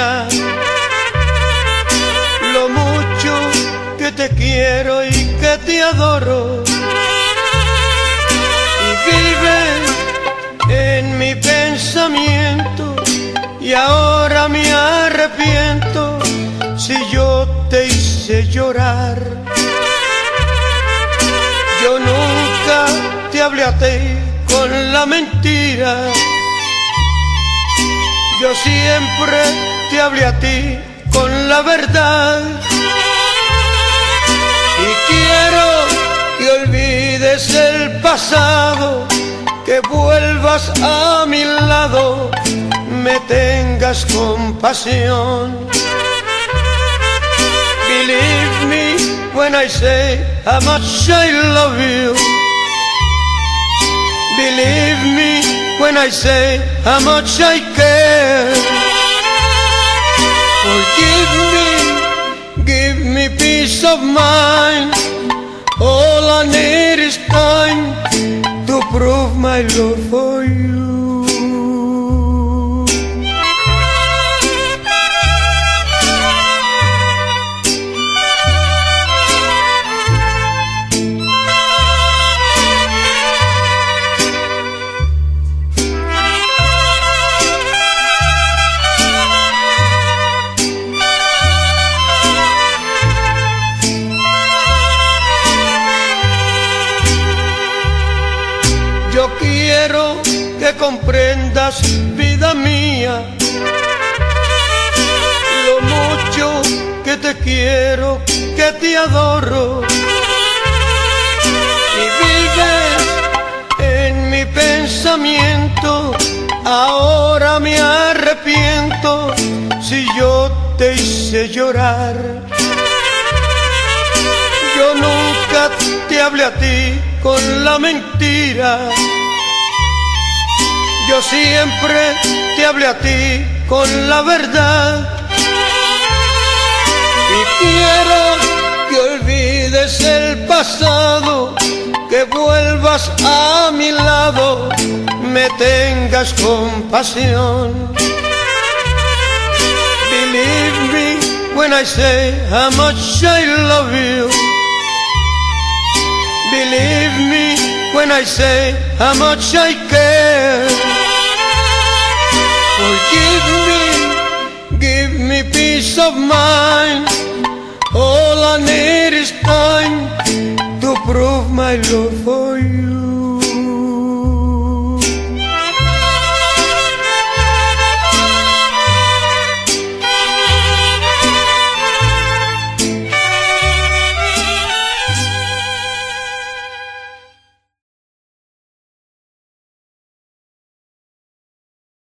mía, lo mucho que te quiero y que te adoro, y vives en mi pensamiento, y ahora me arrepiento si yo te hice llorar. Yo nunca te hablé a ti con la mentira, yo siempre te hablé a ti con la verdad. Y quiero que olvides el pasado, que vuelvas a mi lado, me tengas compasión. Believe me when I say how much I love you. Believe me when I say how much I care. Forgive me, give me peace of mind. All I need is time to prove my love for you. Yo quiero que comprendas, vida mía, lo mucho que te quiero, que te adoro, y vives en mi pensamiento. Ahora me arrepiento si yo te hice llorar. Yo nunca te hablé a ti con la mentira, yo siempre te hablé a ti con la verdad. Y quiero que olvides el pasado, que vuelvas a mi lado, me tengas compasión. Believe me when I say how much I love you. Believe me when I say how much I care. Forgive me, give me peace of mind. All I need is time to prove my love for you.